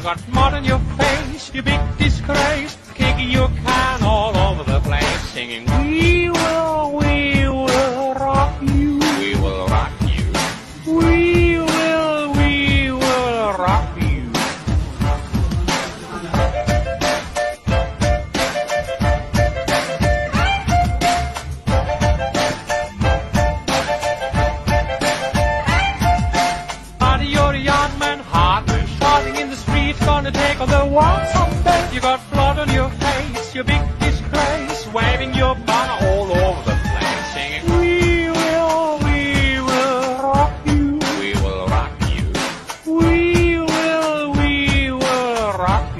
got mud on your face, you big disgrace, kicking your can all over the place, singing, we will rock you. We will rock you. We will rock you. Buddy, you're a young man, heartless, shouting in the streets, gonna take on the world someday. You got blood on your face, your big disgrace, waving your banner all over the place, singing, we will rock you. We will rock you. We will rock you.